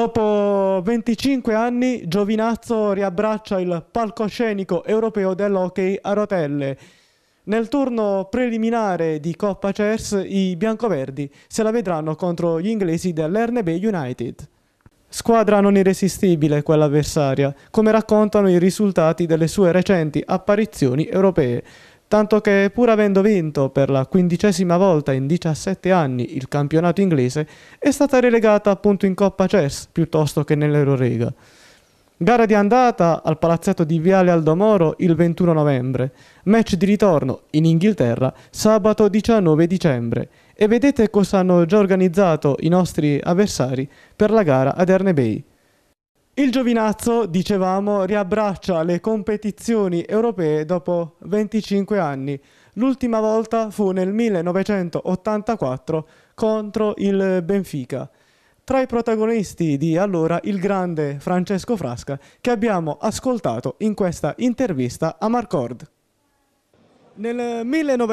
Dopo 25 anni, Giovinazzo riabbraccia il palcoscenico europeo dell'hockey a rotelle. Nel turno preliminare di Coppa CERS i biancoverdi se la vedranno contro gli inglesi dell'Erneby United. Squadra non irresistibile quella avversaria, come raccontano i risultati delle sue recenti apparizioni europee, tanto che pur avendo vinto per la 15ª volta in 17 anni il campionato inglese, è stata relegata appunto in Coppa CERS piuttosto che nell'Eurolega. Gara di andata al palazzetto di Viale Aldomoro il 21 novembre, match di ritorno in Inghilterra sabato 19 dicembre e vedete cosa hanno già organizzato i nostri avversari per la gara ad Erneby. Il Giovinazzo, dicevamo, riabbraccia le competizioni europee dopo 25 anni. L'ultima volta fu nel 1984 contro il Benfica. Tra i protagonisti di allora il grande Francesco Frasca, che abbiamo ascoltato in questa intervista a Marcord. Nel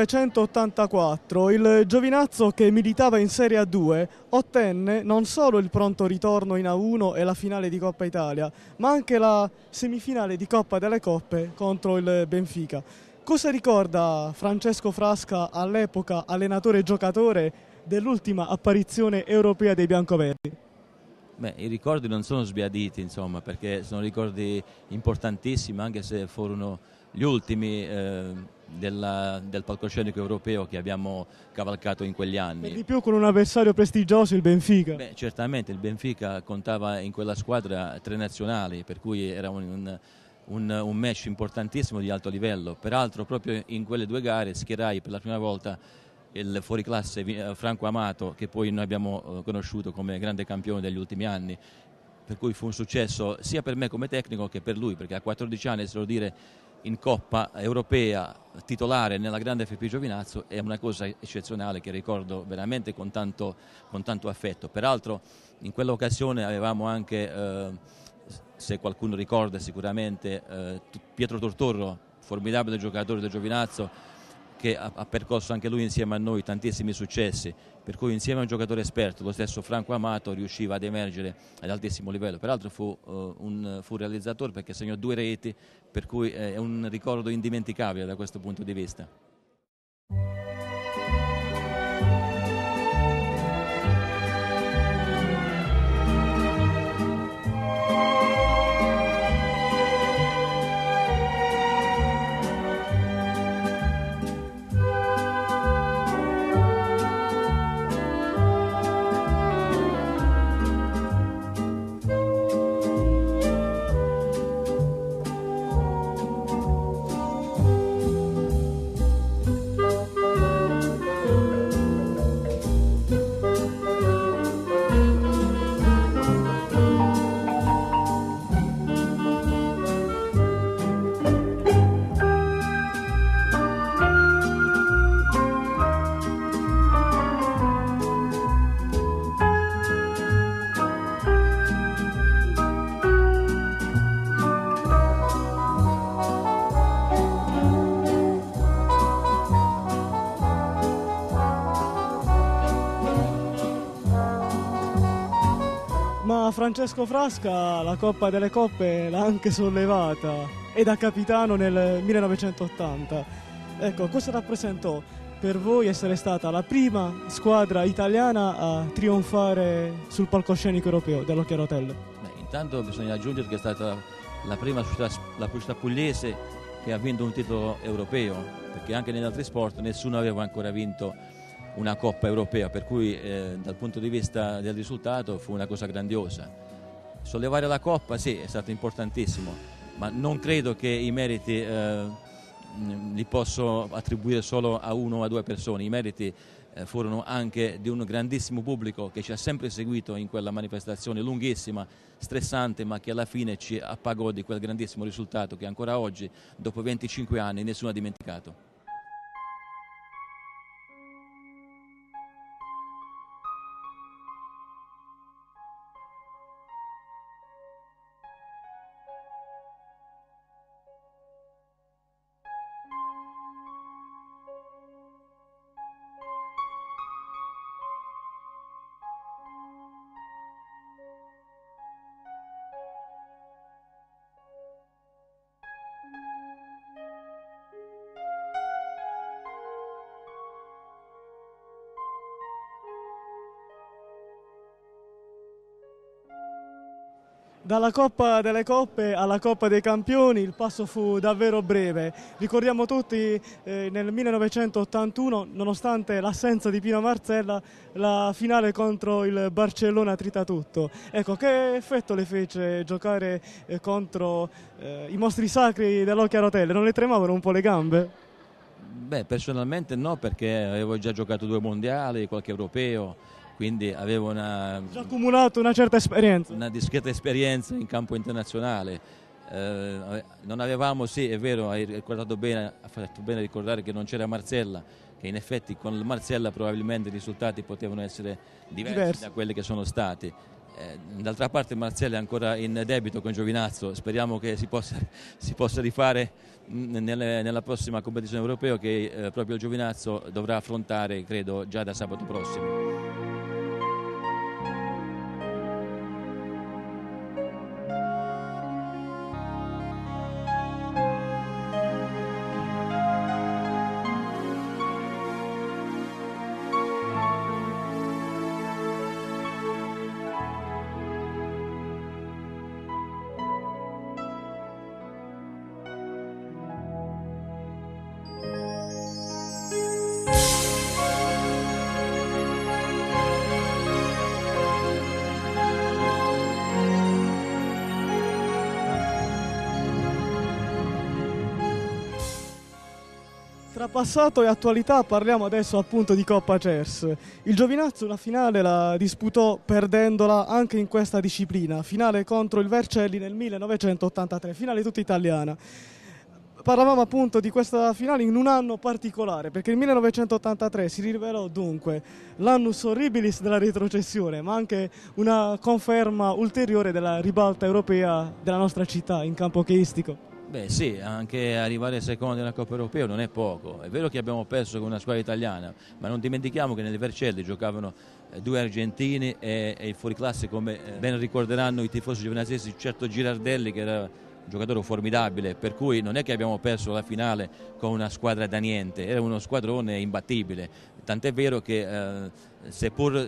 1984 il Giovinazzo, che militava in Serie A2, ottenne non solo il pronto ritorno in A1 e la finale di Coppa Italia, ma anche la semifinale di Coppa delle Coppe contro il Benfica. Cosa ricorda Francesco Frasca, all'epoca allenatore e giocatore, dell'ultima apparizione europea dei biancoverdi? Beh, i ricordi non sono sbiaditi, insomma, perché sono ricordi importantissimi, anche se furono gli ultimi del palcoscenico europeo che abbiamo cavalcato in quegli anni. Per di più con un avversario prestigioso, il Benfica. Beh, certamente il Benfica contava in quella squadra 3 nazionali, per cui era un match importantissimo di alto livello. Peraltro proprio in quelle 2 gare schierai per la prima volta il fuoriclasse Franco Amato, che poi noi abbiamo conosciuto come grande campione degli ultimi anni, per cui fu un successo sia per me come tecnico che per lui, perché a 14 anni, se lo dire, in Coppa Europea titolare nella grande FP Giovinazzo è una cosa eccezionale che ricordo veramente con tanto affetto. Peraltro in quell'occasione avevamo anche, se qualcuno ricorda sicuramente, Pietro Tortorro, formidabile giocatore del Giovinazzo, che ha percorso anche lui insieme a noi tantissimi successi, per cui insieme a un giocatore esperto, lo stesso Franco Amato, riusciva ad emergere ad altissimo livello. Peraltro fu realizzatore, perché segnò 2 reti, per cui è un ricordo indimenticabile da questo punto di vista. Ma Francesco Frasca la Coppa delle Coppe l'ha anche sollevata e da capitano nel 1980. Ecco, cosa rappresentò per voi essere stata la prima squadra italiana a trionfare sul palcoscenico europeo dell'hockey a rotelle? Intanto bisogna aggiungere che è stata la prima società pugliese che ha vinto un titolo europeo, perché anche negli altri sport nessuno aveva ancora vinto una Coppa europea, per cui dal punto di vista del risultato fu una cosa grandiosa. Sollevare la Coppa sì, è stato importantissimo, ma non credo che i meriti li posso attribuire solo a 1 o a 2 persone. I meriti furono anche di un grandissimo pubblico che ci ha sempre seguito in quella manifestazione lunghissima, stressante, ma che alla fine ci appagò di quel grandissimo risultato che ancora oggi, dopo 25 anni, nessuno ha dimenticato. Dalla Coppa delle Coppe alla Coppa dei Campioni il passo fu davvero breve. Ricordiamo tutti nel 1981, nonostante l'assenza di Pino Marcella, la finale contro il Barcellona Tritatutto. Ecco, che effetto le fece giocare contro i mostri sacri dell'Hockey a rotelle? Non le tremavano un po' le gambe? Beh, personalmente no, perché avevo già giocato 2 mondiali, qualche europeo, quindi avevo Già accumulato una certa esperienza. una discreta esperienza in campo internazionale. Non avevamo, sì, è vero, hai ricordato bene, ha fatto bene a ricordare che non c'era Marcella, che in effetti con il Marcella probabilmente i risultati potevano essere diversi da quelli che sono stati. D'altra parte Marcella è ancora in debito con Giovinazzo, speriamo che si possa rifare nella prossima competizione europea che proprio il Giovinazzo dovrà affrontare, credo, già da sabato prossimo. Tra passato e attualità parliamo adesso appunto di Coppa CERS. Il Giovinazzo una finale la disputò perdendola anche in questa disciplina, finale contro il Vercelli nel 1983, finale tutta italiana. Parlavamo appunto di questa finale in un anno particolare, perché il 1983 si rivelò dunque l'annus horribilis della retrocessione, ma anche una conferma ulteriore della ribalta europea della nostra città in campo hockeyistico. Beh sì, anche arrivare secondi nella Coppa Europea non è poco. È vero che abbiamo perso con una squadra italiana, ma non dimentichiamo che nelle Vercelli giocavano 2 argentini e il fuoriclasse, come ben ricorderanno i tifosi giovinazesi, certo Girardelli, che era un giocatore formidabile, per cui non è che abbiamo perso la finale con una squadra da niente, era uno squadrone imbattibile. Tant'è vero che seppur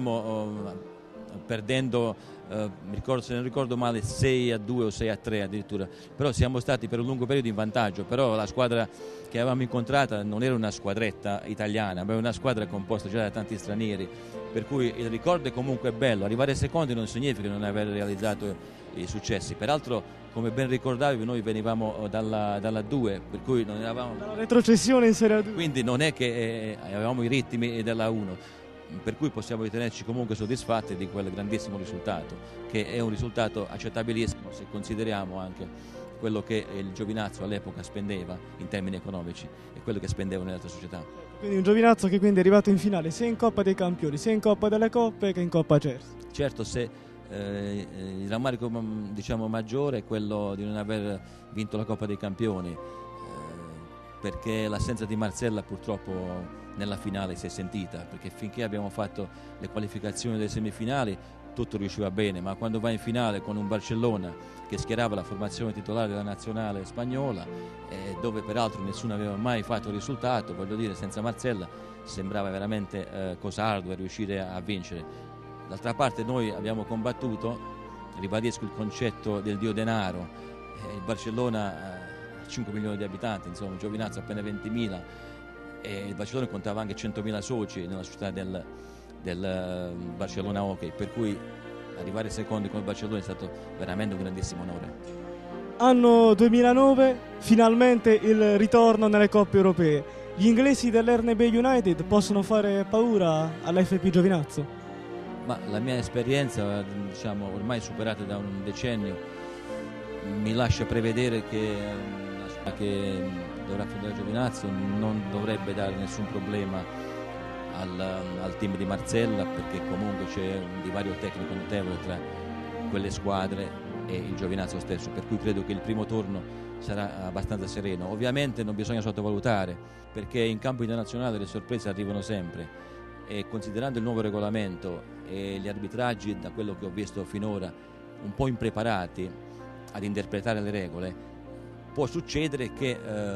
perdendo, se non ricordo male, 6-2 o 6-3 addirittura, però siamo stati per un lungo periodo in vantaggio. Però la squadra che avevamo incontrata non era una squadretta italiana, ma era una squadra composta già da tanti stranieri, per cui il ricordo è comunque bello. Arrivare secondi non significa non aver realizzato i successi. Peraltro, come ben ricordavi, noi venivamo dalla 2, per cui non eravamo La retrocessione in Serie A2. quindi non è che avevamo i ritmi della 1, per cui possiamo ritenerci comunque soddisfatti di quel grandissimo risultato, che è un risultato accettabilissimo se consideriamo anche quello che il Giovinazzo all'epoca spendeva in termini economici e quello che spendeva nelle altre società. Quindi un Giovinazzo che quindi è arrivato in finale sia in Coppa dei Campioni, sia in Coppa delle Coppe che in Coppa CERS. Certo, se il rammarico maggiore è quello di non aver vinto la Coppa dei Campioni, perché l'assenza di Marcella purtroppo nella finale si è sentita, perché finché abbiamo fatto le qualificazioni delle semifinali tutto riusciva bene, ma quando vai in finale con un Barcellona che schierava la formazione titolare della nazionale spagnola, dove peraltro nessuno aveva mai fatto risultato, voglio dire, senza Marcella sembrava veramente cosa ardua riuscire a vincere. D'altra parte noi abbiamo combattuto, ribadisco il concetto del dio denaro, il Barcellona ha 5 milioni di abitanti, insomma, Giovinazzo appena 20.000, e il Barcellona contava anche 100.000 soci nella società del Barcellona Hockey, per cui arrivare secondi con il Barcellona è stato veramente un grandissimo onore. Anno 2009, finalmente il ritorno nelle coppe europee. Gli inglesi dell'Ernebe United possono fare paura all'FP Giovinazzo? Ma la mia esperienza, ormai superata da un decennio, mi lascia prevedere che la squadra che dovrà affrontare Giovinazzo non dovrebbe dare nessun problema al team di Marcella, perché comunque c'è un divario tecnico notevole tra quelle squadre e il Giovinazzo stesso, per cui credo che il primo turno sarà abbastanza sereno. Ovviamente non bisogna sottovalutare, perché in campo internazionale le sorprese arrivano sempre, e considerando il nuovo regolamento e gli arbitraggi, da quello che ho visto finora, un po' impreparati ad interpretare le regole, può succedere che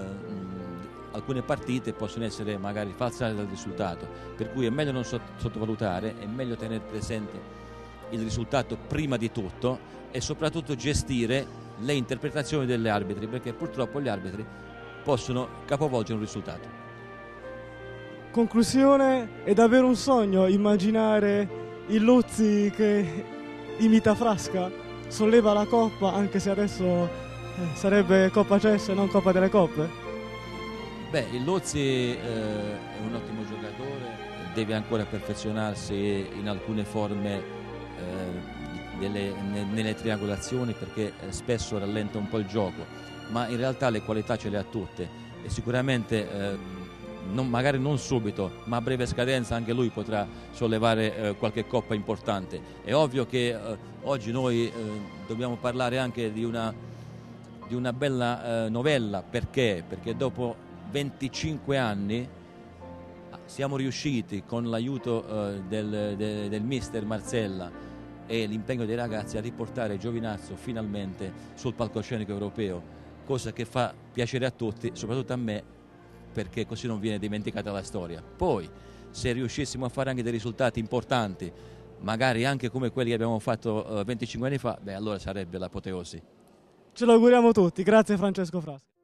alcune partite possono essere magari falsate dal risultato, per cui è meglio non sottovalutare, è meglio tenere presente il risultato prima di tutto e soprattutto gestire le interpretazioni degli arbitri, perché purtroppo gli arbitri possono capovolgere un risultato. Conclusione, è davvero un sogno immaginare il Luzzi che imita Frasca, solleva la coppa, anche se adesso sarebbe Coppa CES e non Coppa delle Coppe? Beh, il Luzzi è un ottimo giocatore, deve ancora perfezionarsi in alcune forme nelle triangolazioni, perché spesso rallenta un po' il gioco, ma in realtà le qualità ce le ha tutte e sicuramente magari non subito, ma a breve scadenza anche lui potrà sollevare qualche coppa importante. È ovvio che oggi noi dobbiamo parlare anche di una bella novella, perché dopo 25 anni siamo riusciti, con l'aiuto del mister Marzella e l'impegno dei ragazzi, a riportare Giovinazzo finalmente sul palcoscenico europeo, cosa che fa piacere a tutti, soprattutto a me, perché così non viene dimenticata la storia. Poi, se riuscissimo a fare anche dei risultati importanti, magari anche come quelli che abbiamo fatto 25 anni fa, beh, allora sarebbe l'apoteosi. Ce lo auguriamo tutti, grazie Francesco Frasca.